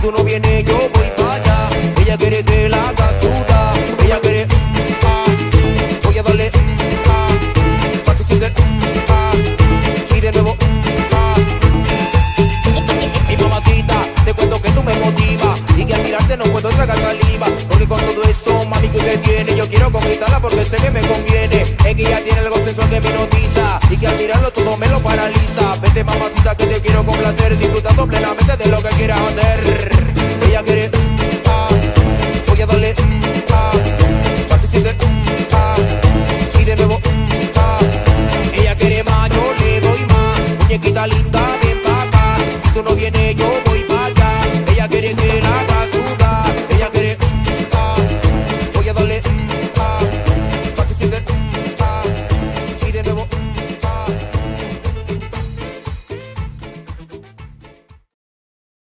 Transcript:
tú no vienes, yo voy para allá. Ella quiere que la haga suda. Ella quiere voy a darle pa' que siente y de nuevo Mi mamacita, te cuento que tú me motivas y que al mirarte no puedo tragar saliva. Porque con todo eso, mami, que usted tiene, yo quiero conquistarla porque sé que me conviene. Es que ella tiene algo sensual que me hipnotiza y que al mirarlo todo me lo paraliza. Vete, mamacita, que te quiero complacer, disfrutando plenamente de lo que quieras hacer. Ella quiere